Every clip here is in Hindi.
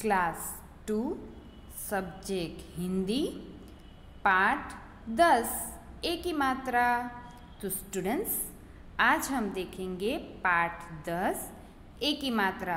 क्लास 2 सब्जेक्ट हिंदी पाठ 10 ए की मात्रा। तो स्टूडेंट्स आज हम देखेंगे पाठ 10 ए की मात्रा।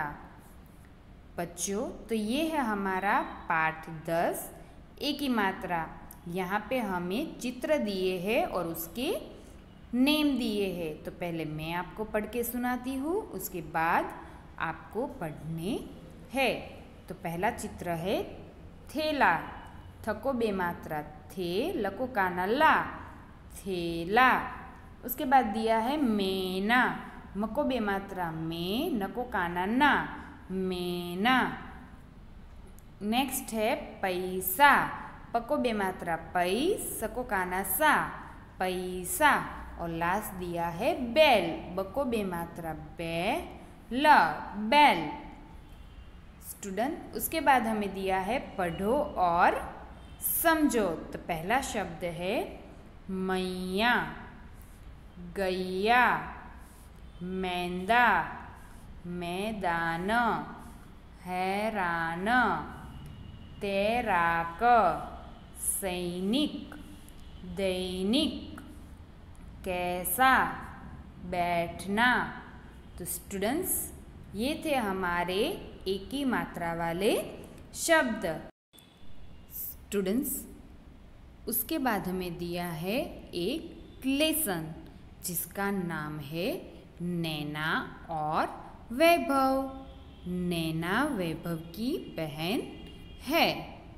बच्चों तो ये है हमारा पाठ 10 ए की मात्रा। यहाँ पे हमें चित्र दिए हैं और उसके नेम दिए हैं। तो पहले मैं आपको पढ़ के सुनाती हूँ, उसके बाद आपको पढ़ने है। तो पहला चित्र है थेला। थको बे मात्रा थे, लको काना ला, थेला। उसके बाद दिया है मेना। मको बे मात्रा में, नको काना ना, मेना। नेक्स्ट है पैसा। पको बे मात्रा पै, सको काना सा, पैसा। और लास्ट दिया है बैल। बको बे मात्रा बै, ल, बैल। स्टूडेंट उसके बाद हमें दिया है पढ़ो और समझो। तो पहला शब्द है मैया, गैया, मैदा, मैदान, हैरान, तैराक, सैनिक, दैनिक, कैसा, बैठना। तो स्टूडेंट्स ये थे हमारे एक ही मात्रा वाले शब्द। स्टूडेंट्स उसके बाद हमें दिया है एक लेसन जिसका नाम है नैना और वैभव। नैना वैभव की बहन है।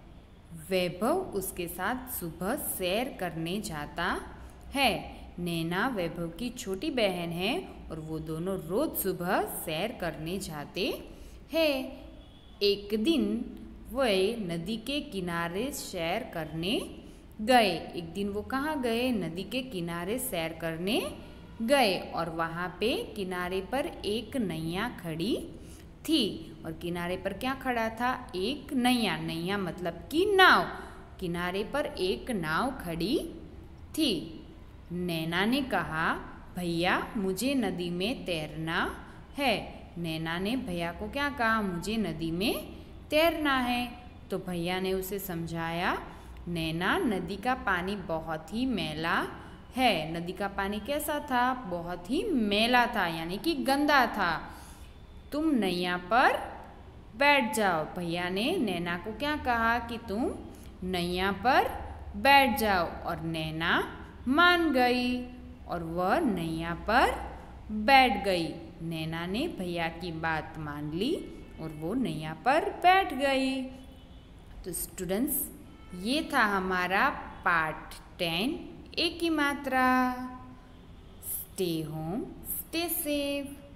वैभव उसके साथ सुबह सैर करने जाता है। नैना वैभव की छोटी बहन है और वो दोनों रोज सुबह सैर करने जाते हैं। एक दिन वे नदी के किनारे सैर करने गए। एक दिन वो कहाँ गए? नदी के किनारे सैर करने गए और वहाँ पे किनारे पर एक नैया खड़ी थी। और किनारे पर क्या खड़ा था? एक नैया। नैया मतलब कि नाव। किनारे पर एक नाव खड़ी थी। नैना ने कहा भैया मुझे नदी में तैरना है। नैना ने भैया को क्या कहा? मुझे नदी में तैरना है। तो भैया ने उसे समझाया नैना नदी का पानी बहुत ही मैला है। नदी का पानी कैसा था? बहुत ही मैला था, यानी कि गंदा था। तुम नैया पर बैठ जाओ। भैया ने नैना को क्या कहा कि तुम नैया पर बैठ जाओ। और नैना मान गई और वह नैया पर बैठ गई। नैना ने भैया की बात मान ली और वो नैया पर बैठ गई। तो स्टूडेंट्स ये था हमारा पार्ट 10 ए की मात्रा। Stay home, stay safe.